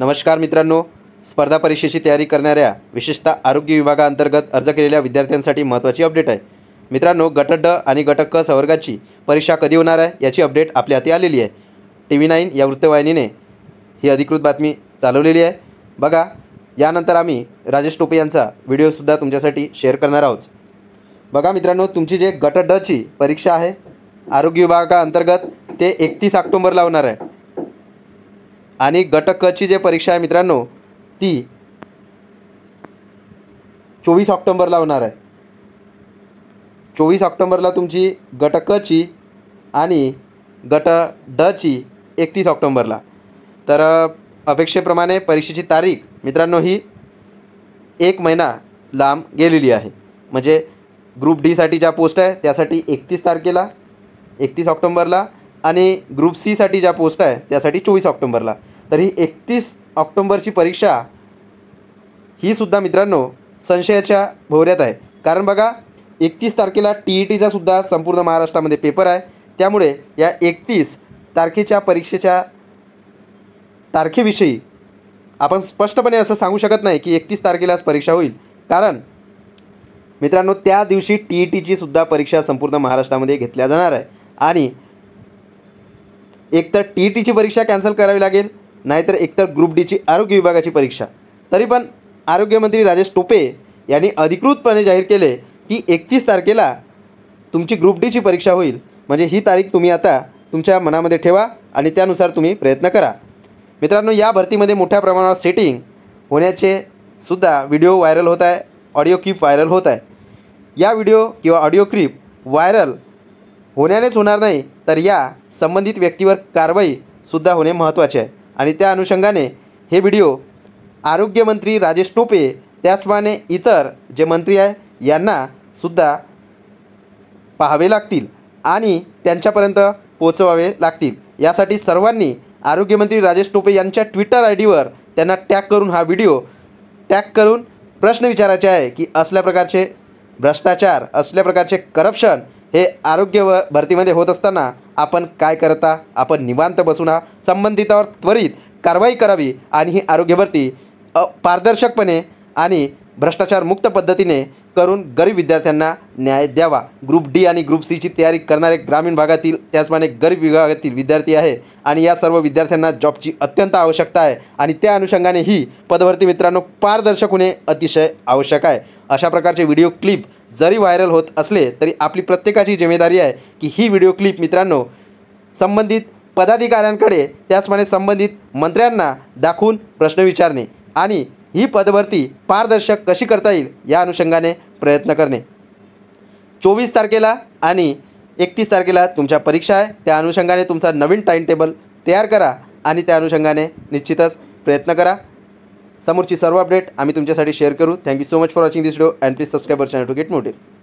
नमस्कार मित्रांनो, स्पर्धा परीक्षेची तयारी करणाऱ्या विशेषतः आरोग्य विभागाअंतर्गत अर्ज केलेल्या विद्यार्थ्यांसाठी महत्त्वाची अपडेट आहे। मित्रांनो, गट ड आणि गट क संवर्गाची परीक्षा कधी होणार आहे याची अपडेट आपल्या हाती आलेली आहे। TV9 या वृत्तवाहिनीने ही अधिकृत बातमी चालवलेली आहे। बघा, यानंतर आम्ही राजेश टोपे यांचा व्हिडिओसुद्धा तुमच्यासाठी शेअर करणार आहोत। बघा मित्रांनो, तुमची जे गट ड ची परीक्षा आहे आरोग्य विभागाअंतर्गत ते 31 ऑक्टोबरला होणार आहे आणि गट क ची जे परीक्षा आहे मित्रांनो ती 24 ऑक्टोबरला होणार आहे। 24 ऑक्टोबरला तुमची गट क ची आणि गट ड ची 31 ऑक्टोबरला। तर अपेक्षेप्रमाणे परीक्षेची तारीख मित्रांनो ही 1 महिना लांब गेलेली आहे। म्हणजे ग्रुप डी साठी ज्या पोस्ट आहे त्यासाठी 31 तारखेला 31 ऑक्टोबरला आणि ग्रुप सी साठी ज्या पोस्ट आहे त्यासाठी 24 ऑक्टोबरला। तर ही 31 ऑक्टोबरची परीक्षा ही सुद्धा मित्रांनो संशयाच्या भोवऱ्यात आहे। कारण बघा, 31 तारखेला TETचा सुद्धा संपूर्ण महाराष्ट्रामध्ये पेपर आहे। त्यामुळे या 31 तारखेच्या परीक्षेच्या तारखेविषयी आपण स्पष्टपणे असं सांगू शकत नाही की 31 तारखेलाच परीक्षा होईल। कारण मित्रांनो त्या दिवशी TETची सुद्धा परीक्षा संपूर्ण महाराष्ट्रामध्ये घेतल्या जाणार आहे आणि एकतर TETची परीक्षा कॅन्सल करावी लागेल, नाहीतर एकतर ग्रुप डीची आरोग्य विभागाची परीक्षा। तरी पण आरोग्यमंत्री राजेश टोपे यांनी अधिकृतपणे जाहीर केले की 31 तारखेला तुमची ग्रुप डीची परीक्षा होईल। म्हणजे ही तारीख तुम्ही आता तुमच्या मनामध्ये ठेवा आणि त्यानुसार तुम्ही प्रयत्न करा। मित्रांनो, या भरतीमध्ये मोठ्या प्रमाणावर सेटिंग होण्याचे सुद्धा व्हिडिओ व्हायरल होत आहे, ऑडिओ क्लिप व्हायरल होत आहे। या व्हिडिओ किंवा ऑडिओ क्लिप व्हायरल होण्यानेच होणार नाही, तर या संबंधित व्यक्तीवर कारवाईसुद्धा होणे महत्त्वाचे आहे। आणि त्या अनुषंगाने हे व्हिडिओ आरोग्यमंत्री राजेश टोपे त्याचप्रमाणे इतर जे मंत्री आहे यांनासुद्धा पाहावे लागतील आणि त्यांच्यापर्यंत पोचवावे लागतील। यासाठी सर्वांनी आरोग्यमंत्री राजेश टोपे यांच्या ट्विटर आयडीवर त्यांना टॅग करून हा व्हिडिओ टॅग करून प्रश्न विचारायचे आहे की असल्या प्रकारचे भ्रष्टाचार, असल्या प्रकारचे करप्शन हे आरोग्य भरतीमध्ये होत असताना आपण काय करता? आपण निवांत बसून संबंधितावर त्वरित कारवाई करावी आणि ही आरोग्य भरती पारदर्शकपणे आणि भ्रष्टाचारमुक्त पद्धतीने करून गरीब विद्यार्थ्यांना न्याय द्यावा। ग्रुप डी आणि ग्रुप सीची तयारी करणारे ग्रामीण भागातील त्याचप्रमाणे गरीब विभागातील विद्यार्थी आहे आणि या सर्व विद्यार्थ्यांना जॉबची अत्यंत आवश्यकता आहे आणि त्या अनुषंगाने ही पदभरती मित्रांनो पारदर्शक होणे अतिशय आवश्यक आहे। अशा प्रकारचे व्हिडिओ क्लिप जरी व्हायरल होत असले तरी आपली प्रत्येकाची जिम्मेदारी आहे की ही व्हिडिओ क्लिप मित्रांनो संबंधित पदाधिकाऱ्यांकडे त्याचप्रमाणे संबंधित मंत्र्यांना दाखवून प्रश्न विचारणे आणि ही पदभरती पारदर्शक कशी करता येईल या अनुषंगाने प्रयत्न करणे। 24 तारखेला आणि 31 तारखेला तुमच्या परीक्षा आहे, त्या अनुषंगाने तुमचा नवीन टाइम टेबल तयार करा आणि त्या अनुषंगाने निश्चितच प्रयत्न करा। समोरची सर्व अपडेट आम्ही तुमच्यासाठी शेअर करू। Thank you so much for watching this video and please subscribe our channel to get motive.